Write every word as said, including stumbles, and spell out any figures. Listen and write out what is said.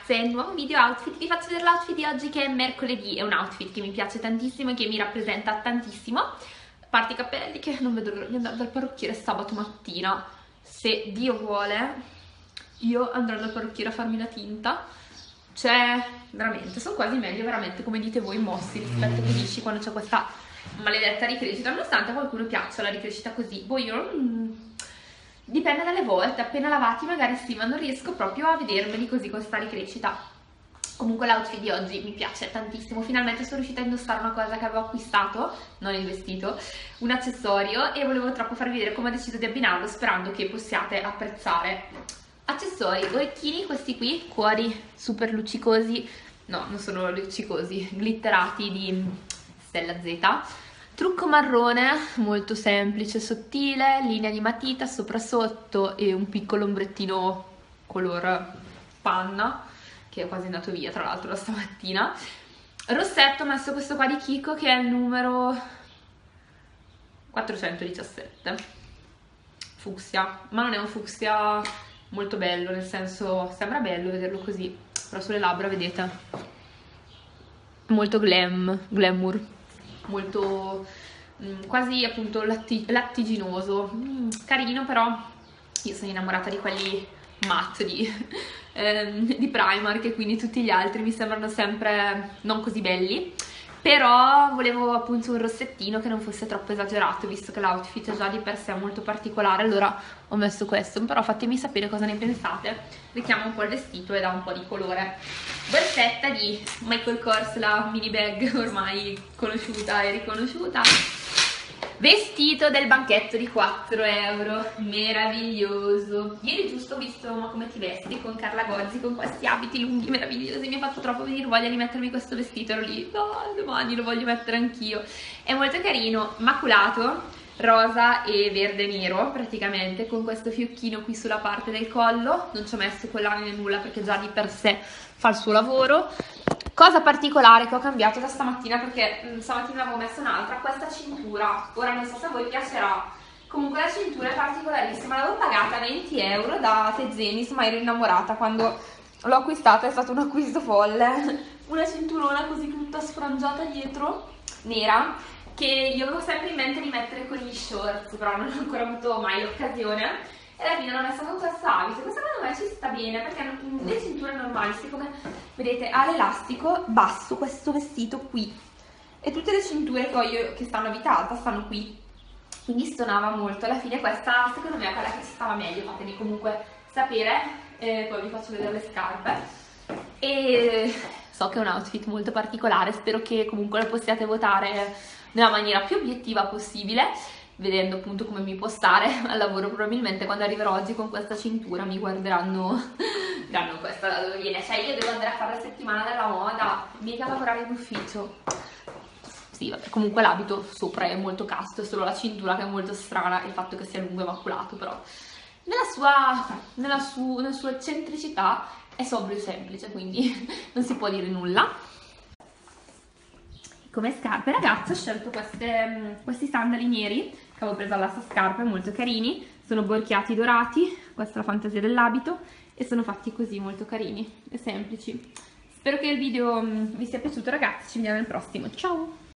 ragazze, nuovo video outfit. Vi faccio vedere l'outfit di oggi che è mercoledì. È un outfit che mi piace tantissimo e che mi rappresenta tantissimo. A parte i capelli che non vedo l'ora di andare dal parrucchiere sabato mattina. Se Dio vuole io andrò dal parrucchiere a farmi la tinta. Cioè veramente, sono quasi meglio veramente come dite voi mossi rispetto a che dici quando c'è questa maledetta ricrescita. Nonostante a qualcuno piaccia la ricrescita così, boh, io non... dipende dalle volte, appena lavati magari sì, ma non riesco proprio a vedermeli così con sta ricrescita. Comunque l'outfit di oggi mi piace tantissimo, finalmente sono riuscita a indossare una cosa che avevo acquistato, non il vestito, un accessorio, e volevo troppo farvi vedere come ho deciso di abbinarlo, sperando che possiate apprezzare. Accessori, orecchini, questi qui, cuori super luccicosi, no, non sono luccicosi, glitterati di Stella Z. Trucco marrone, molto semplice, sottile, linea di matita sopra sotto e un piccolo ombrettino color panna, che è quasi andato via tra l'altro da stamattina. Rossetto, ho messo questo qua di Kiko che è il numero quattrocentodiciassette, fucsia, ma non è un fucsia molto bello, nel senso sembra bello vederlo così, però sulle labbra vedete, molto glam, glamour, molto mh, quasi appunto latti, lattiginoso, mm, carino, però io sono innamorata di quelli matte di, ehm, di Primark, e quindi tutti gli altri mi sembrano sempre non così belli. Però volevo appunto un rossettino che non fosse troppo esagerato, visto che l'outfit già di per sé è molto particolare, allora ho messo questo. Però fatemi sapere cosa ne pensate, richiama un po' il vestito e dà un po' di colore. Borsetta di Michael Kors, la mini bag ormai conosciuta e riconosciuta. Vestito del banchetto di quattro euro, meraviglioso. Ieri giusto ho visto Ma come ti vesti con Carla Gozzi, con questi abiti lunghi meravigliosi, mi ha fatto troppo venire voglia di mettermi questo vestito, ero lì, no, domani lo voglio mettere anch'io. È molto carino, maculato, rosa e verde nero praticamente, con questo fiocchino qui sulla parte del collo, non ci ho messo collane né nulla perché già di per sé fa il suo lavoro. Cosa particolare che ho cambiato da stamattina, perché mh, stamattina avevo messo un'altra, questa cintura, ora non so se a voi piacerà, comunque la cintura è particolarissima, l'avevo pagata venti euro da Tezenis, ma ero innamorata quando l'ho acquistata, è stato un acquisto folle, una cinturona così tutta sfrangiata dietro, nera, che io avevo sempre in mente di mettere con gli shorts, però non ho ancora avuto mai l'occasione. E alla fine l'ho messa con questo abito, questa secondo me ci sta bene, perché le cinture normali, siccome vedete ha l'elastico basso questo vestito qui, e tutte le cinture che ho io che stanno a vita alta stanno qui, quindi stonava molto. Alla fine questa secondo me è quella che ci stava meglio, fatemi comunque sapere, eh, poi vi faccio vedere le scarpe. E so che è un outfit molto particolare, spero che comunque lo possiate votare nella maniera più obiettiva possibile, vedendo appunto come mi può stare al lavoro. Probabilmente quando arriverò oggi con questa cintura mi guarderanno, diranno questa da dove viene, cioè io devo andare a fare la settimana della moda, mica lavorare in ufficio. Sì, vabbè, comunque l'abito sopra è molto casto, è solo la cintura che è molto strana e il fatto che sia lungo e maculato, però nella sua, nella su, nella sua eccentricità è sobrio e semplice, quindi non si può dire nulla. Come scarpe, ragazzi, ho scelto queste, questi sandali neri che avevo preso all'Assa Scarpe, molto carini, sono borchiati dorati, questa è la fantasia dell'abito, e sono fatti così, molto carini e semplici. Spero che il video vi sia piaciuto, ragazzi, ci vediamo nel prossimo, ciao!